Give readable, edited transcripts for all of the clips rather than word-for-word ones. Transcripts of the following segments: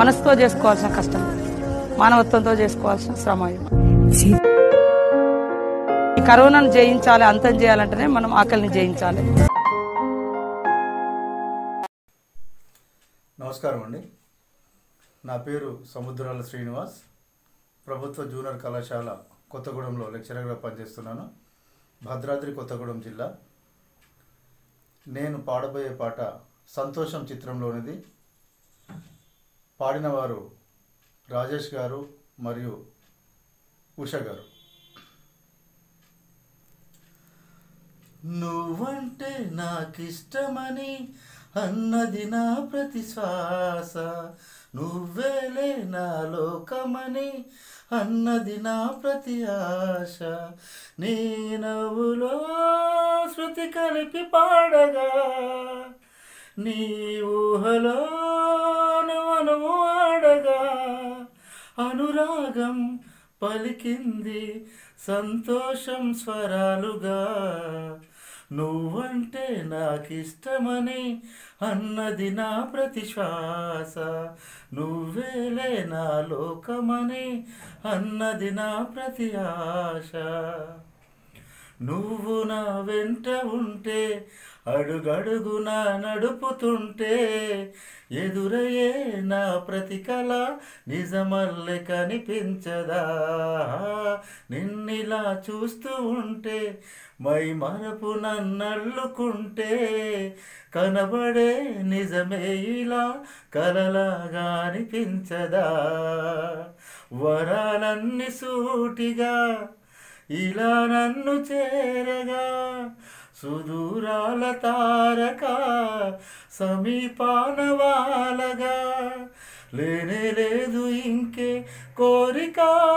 మనసుతో చేసుకోవాల్సిన కష్టం, మానవత్వంతో చేసుకోవాల్సిన శ్రమ. ఈ కరోనాను జయించాలి, అంతం చేయాలంటేనే మనం ఆకలిని జయించాలి. నమస్కారం అండి. నా పేరు సముద్రాల శ్రీనివాస్. ప్రభుత్వ జూనియర్ కళాశాల కొత్తగూడెంలో లెక్చరర్గా పనిచేస్తున్నాను. భద్రాద్రి కొత్తగూడెం జిల్లా. నేను పాడబోయే పాట సంతోషం చిత్రంలోనిది. పాడినవారు రాజేష్ గారు మరియు ఉష గారు. నువ్వంటే నాకిష్టమని అన్నది నా ప్రతి శ్వాస, నువ్వేలే నా లోకమని అన్నది నా ప్రతి ఆశ. నీ నవ్వులో శృతి కలిపి పాడగా, నీ ఊహలో నువ్వు ఆడగా, అనురాగం పలికింది సంతోషం స్వరాలుగా. నువ్వంటే నాకిష్టమని అన్నది నా ప్రతి శ్వాస, నువ్వేలే నా లోకమని అన్నది నా ప్రతి ఆశ. నువ్వు నా వెంట ఉంటే, అడుగడుగున నడుపుతుంటే, ఎదురయ్యే నా ప్రతి కళ నిజమల్లె కనిపించదా. నిన్నిలా చూస్తూ ఉంటే, మై మరపు నన్నల్లుకుంటే, కనబడే నిజమే ఇలా కలలాగా అనిపించదా. వరాలన్నీ సూటిగా ఇలా నన్ను చేరగా, సుదూరాల తారక సమీపాన వాలగా, లేనే లేదు ఇంకే కోరిక.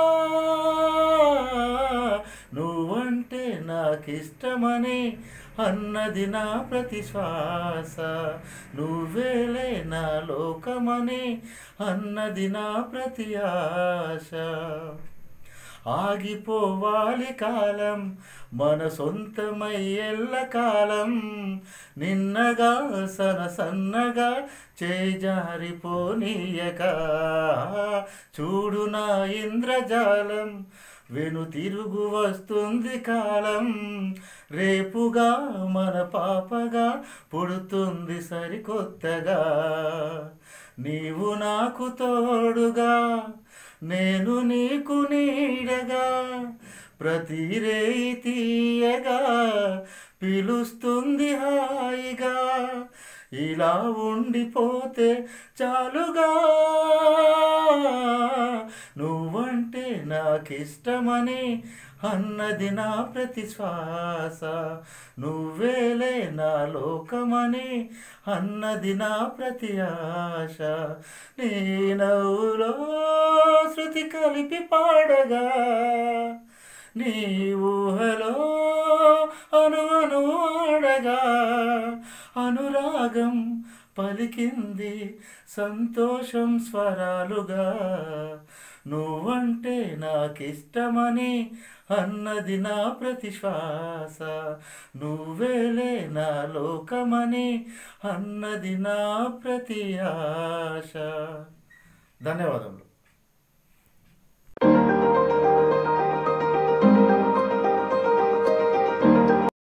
నువ్వంటే నాకిష్టమని అన్నది నా ప్రతి శ్వాస, నువ్వేలే నా లోకమని అన్నది నా ప్రతి ఆశ. ఆగిపోవాలి కాలం మన సొంతమై ఎల్లకాలం, నిన్నగా సన్నగా చేజారిపోనీయక. చూడు నా ఇంద్రజాలం వెను తిరుగు వస్తుంది కాలం, రేపుగా మన పాపగా పుడుతుంది సరికొత్తగా. నీవు నాకు తోడుగా, నేను నీకు నీడగా, ప్రతి రేయి తీయగా పిలుస్తుంది హాయిగా. ఇలా ఉండిపోతే చాలుగా. నువ్వంటే నాకిష్టమని అన్నది నా ప్రతి శ్వాస, నువ్వేలే నా లోకమని అన్నది నా ప్రతి ఆశ. నీ నవ్వులో శృతి కలిపి పాడగా, నీ ఊహలో అనువను ఆడగా, అనురాగం పలికింది సంతోషం స్వరాలుగా. నువ్వంటే నాకిష్టమని అన్నది నా ప్రతి శ్వాస, నువ్వేలే నా లోకమని అన్నది నా ప్రతి ఆశ. ధన్యవాదములు.